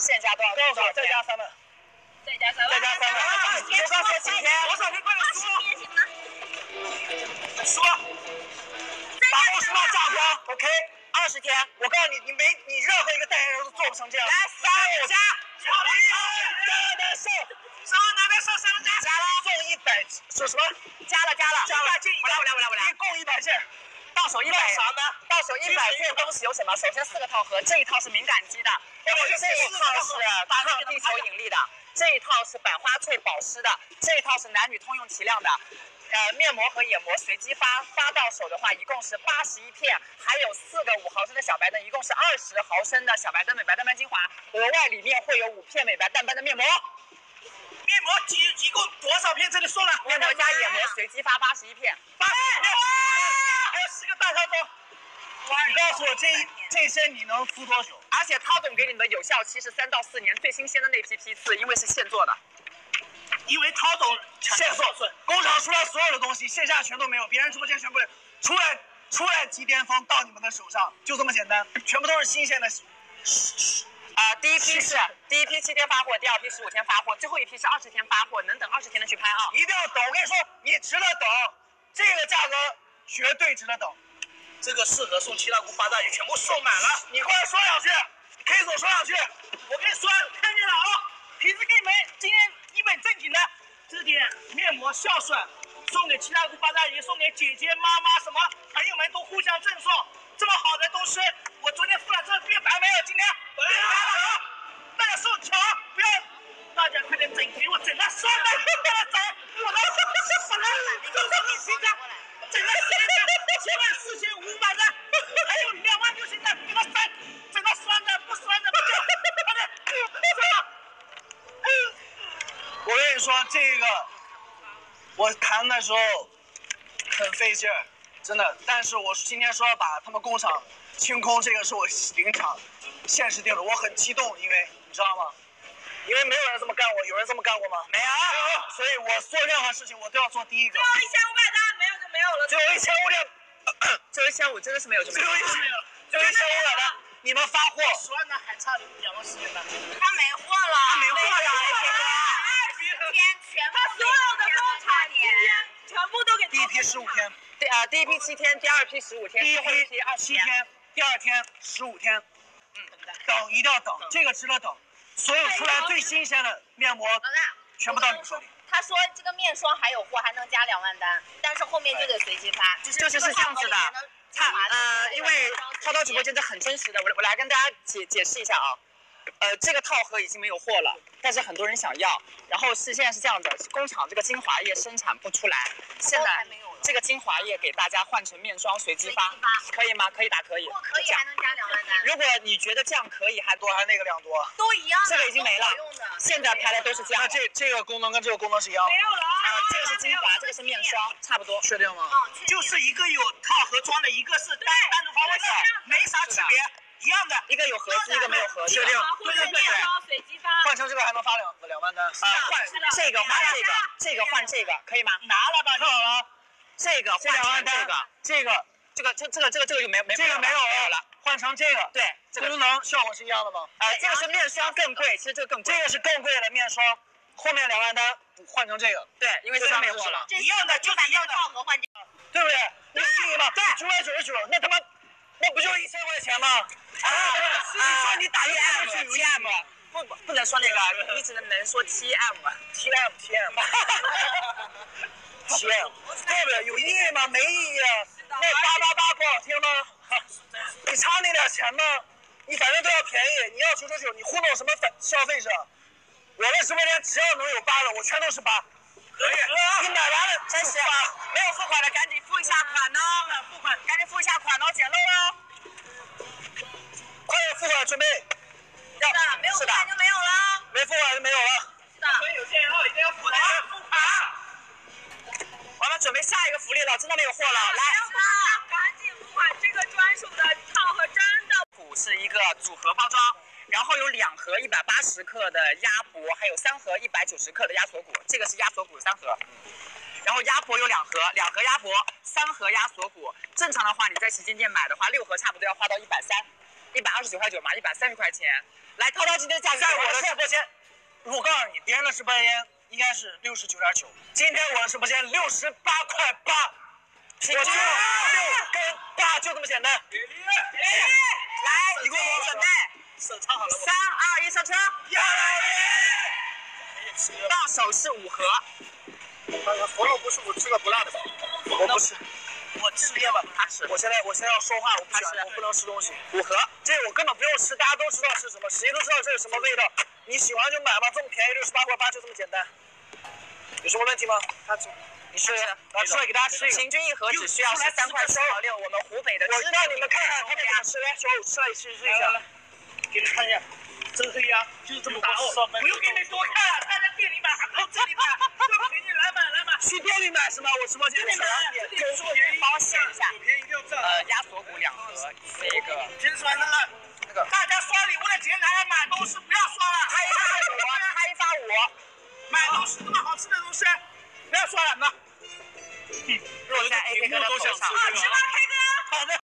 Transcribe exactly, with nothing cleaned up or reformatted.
现加多少？ 多少？再加三万。 再加三万。 再加三万。你就告诉我几天？ 多少天？快点说。 天行吗？ 说。把二十万价格 ，OK。 二十天。我告诉你，你没你任何一个代言人都做不成这样。来，三五加。 加了一加的送。上哪边上上加？ 加了送一百，说什么？ 加了加了。 加了件， 我来我来我来我来。 一共一百件。 到手一百啥呢？ 到手一百件东西有什么？首先四个套盒，这一套是敏感肌的，然后这一套是抗地球引力的，这一套是百花萃保湿的，这一套是男女通用提亮的。呃，面膜和眼膜随机发，发到手的话一共是八十一片，还有四个五毫升的小白灯，一共是二十毫升的小白灯美白淡斑精华，额外里面会有五片美白淡斑的面膜。 面膜几一共多少片？这里说了， 面膜加眼膜随机发八十一片， 八十一片，还有十个大套装。你告诉我这这些你能敷多久？ 而且涛总给你的有效期是三到四年，最新鲜的那批批次，因为是现做的。 因为涛总现做，工厂出来所有的东西，线下全都没有，别人直播间全部出来出来即巅峰到你们的手上，就这么简单，全部都是新鲜的。 啊、呃，第一批是第一批七天发货，第二批十五天发货，最后一批是二十天发货，能等二十天的去拍啊！ 一定要等，我跟你说，你值得等，这个价格绝对值得等。这个适合送七大姑八大姨，全部送满了。你过来说两句 ，K 总说两句。我跟你说，看见了啊！平时给你们今天一本正经的，这点面膜孝顺，送给七大姑八大姨，送给姐姐妈妈什么朋友们都互相赠送。这么好的东西，我昨天付了，这变白没有？今天变白了，大家手巧，不要，大家快点整，给我整个双的，给我整，我的什么？就是你现在整个七万四千五百的，还有两万六千的，给我整，整个双的不双的不叫，快点，我跟你说这个，我谈的时候很费劲儿。真的，但是我今天说要把他们工厂清空，这个是我临场现实定的，我很激动，因为你知道吗？因为没有人这么干过，有人这么干过吗？没有，所以我做任何事情我都要做第一个。 最后一千五百单没有就没有了。 最后一千五的， 最后一千五真的是没有就没有。 最后一千没有，最后一千五百的，你们发货。十万单还差两万时间呢。 他没货了， 他没货了， 二十天全部，他所有的工厂今天全部都给。 第一批十五天。 第啊、呃，第一批七天，第二批十五天， 第一批二七天，第二天十五天，嗯，等一定要等，这个值得等。所有出来最新鲜的面膜，全部到你们手里。 他说这个面霜还有货，还能加两万单，但是后面就得随机发，就是就是是这样子的。他呃，因为涛涛直播间这很真实的，我我来跟大家解解释一下啊。呃，这个套盒已经没有货了，但是很多人想要。然后是现在是这样的，工厂这个精华液生产不出来，现在这个精华液给大家换成面霜随机发，可以吗？可以打可以。 可以还能加两万单。 如果你觉得这样可以，还多还那个量多？ 都一样。 这个已经没了，现在拍的都是这样。 那这这个功能跟这个功能是一样的。 没有了啊！ 这个是精华，这个是面霜，差不多。 确定吗？ 嗯， 就是一个有套盒装的，一个是单单独发货的，没啥区别。一样的， 一个有盒子，一个没有盒子。 确定？ 对对对，随机发。 换成这个还能发两两万单。 啊，换这个换这个，这个换这个，可以吗？ 拿了吧，看好了。 这个换成这个， 这个这个这这个这个这个就没没这个没有了，换成这个。 对， 功能效果是一样的吗？ 啊，这个是面霜更贵，其实这个更贵。 这个是更贵的面霜，后面两万单换成这个。 对，因为这个没货了。 一样的，就是一样的套盒换这个， 对不对？你便宜吗？对，九百九十九，那他妈那不就是一千块钱吗？啊，你说你打一 M T M， 不不能说那个，你只能能说 T M T M T M T M， 对不对？有意义吗？没意义。那八八八不好听吗？你差那点钱吗？你反正都要便宜，你要九九九，你糊弄什么粉消费者？我的直播间只要能有八的，我全都是八。可以，你买完了真是没有付款的赶紧付一下款哦，付款赶紧付一下款哦，捡漏哦。 快点付款，准备。 要的，没有付款就没有了。 没付款就没有了。 是的。 所以有些人一定要付款，付款。 我们准备下一个福利了，真的没有货了，来。 赶紧付款，这个专属的套盒真的。 是一个组合包装，然后有两盒一百八十克的鸭脖，还有三盒一百九十克的鸭锁骨，这个是鸭锁骨三盒。然后鸭脖有两盒，两盒鸭脖，三盒鸭锁骨。正常的话，你在旗舰店买的话，六盒差不多要花到一百三。 一百二十九块九嘛，一百三十块钱。来，涛涛今天的价格， 在我的直播间，我告诉你，别人的直播间应该是六十九点九，今天我的直播间六十八块八，我就六跟八，就这么简单。 来，一共准备， 手唱好了， 三二一，上车。到手是五盒。 喉咙不舒服，吃个不辣的吧。我不吃。我吃面吧， 他吃。 我现在我现在要说话，我不喜欢，我不能吃东西。 五盒， 这我根本不用吃，大家都知道是什么，谁都知道这是什么味道。你喜欢就买吧，这么便宜，六十八块八，就这么简单。有什么问题吗？他吃，你吃，拿出来给大家吃一个。 平均一盒只需要十三块四毛六，我们湖北的。 我让你们看看他们怎么吃，来，小五吃来试试一下。给你看一下，真黑呀，就是这么大哦。 不用给你多看了，他在店里买，还不这里买，就给你来买来买。 去店里买是吗？我直播间里买。 帮我选一下。 有便宜就赚。 呃，鸭锁骨两盒，那个。 真酸的了。 那个。 大家刷礼物的钱拿来买东西，不要刷了。 开发五，开发五。 买东西这么好吃的东西，不要刷了，那。 落在 A K 哥的头上。 好吃吗，K 哥？ 好的。